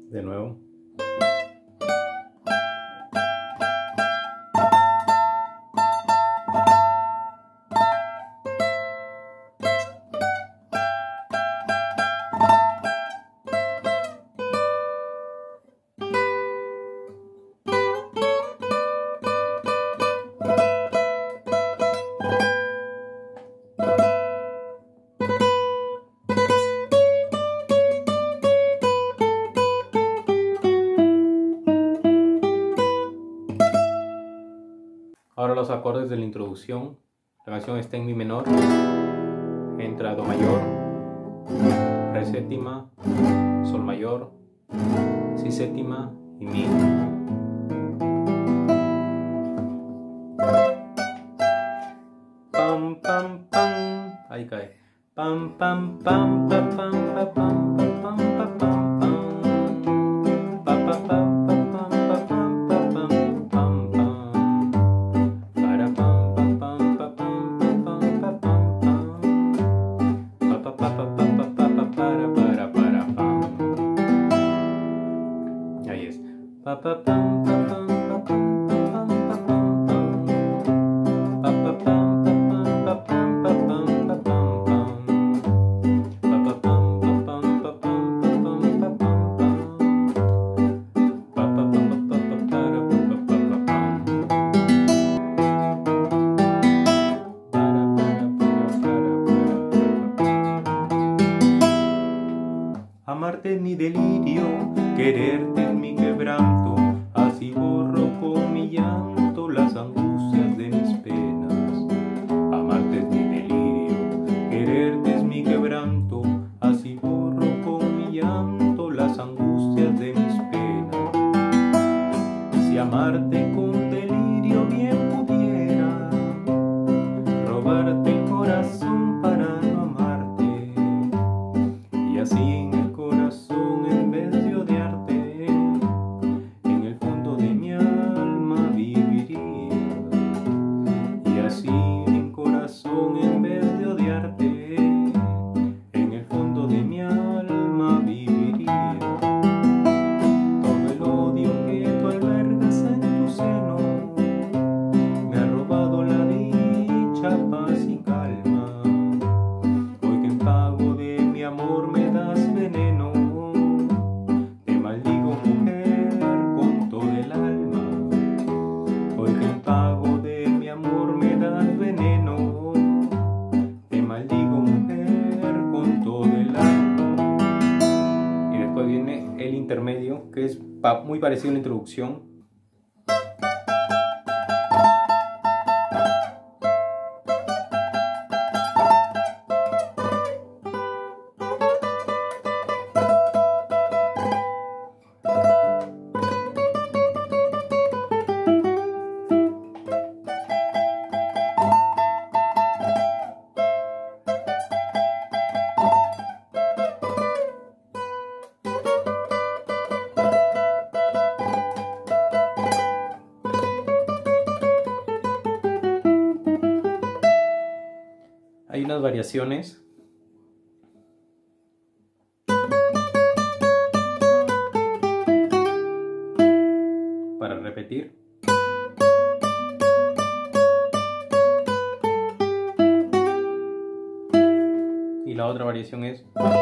De nuevo. Ahora los acordes de la introducción. La canción está en mi menor, entra do mayor, re séptima, sol mayor, si séptima y mi. Pam pam pam, ahí cae. Pam pam pam pam pam pam pam pam pam pam. Ahí es. Amarte es mi delirio, quererte es mi quebranto, así borro con mi llanto las angustias de mis penas. Amarte es mi delirio, quererte es mi quebranto, así borro con mi llanto las angustias de mis penas. Si amarte con delirio bien pudiera, robarte el corazón para no amarte, y así en vez de odiarte, en el fondo de mi alma viviría. Y así en corazón, en vez de odiarte, en el fondo de mi alma viviría. Todo el odio que tú albergas en tu seno me ha robado la dicha, paz y calma. Hoy que en pago de mi amor me das veneno, el intermedio, que es muy parecido a la introducción. Hay unas variaciones. Para repetir. Y la otra variación es.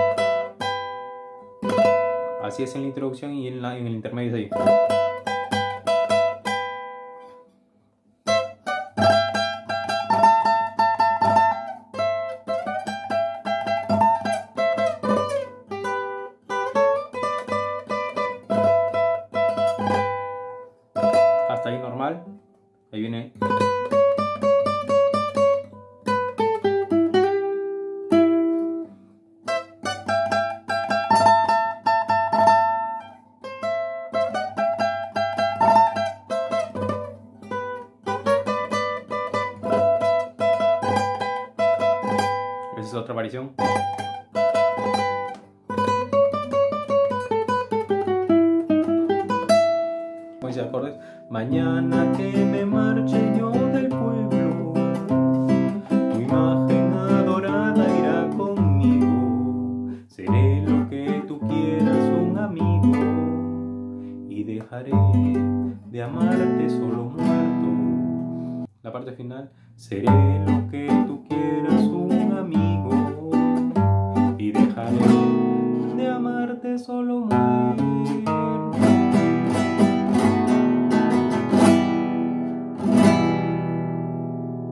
Así es en la introducción y en el intermedio es ahí. Hasta ahí normal. Ahí viene. Esa es otra variación. De acordes. Mañana que me marche yo del pueblo, tu imagen adorada irá conmigo. Seré lo que tú quieras, un amigo. dejaré de amarte solo muerto. La parte final: seré lo que tú quieras, un amigo, y dejaré de amarte solo muerto.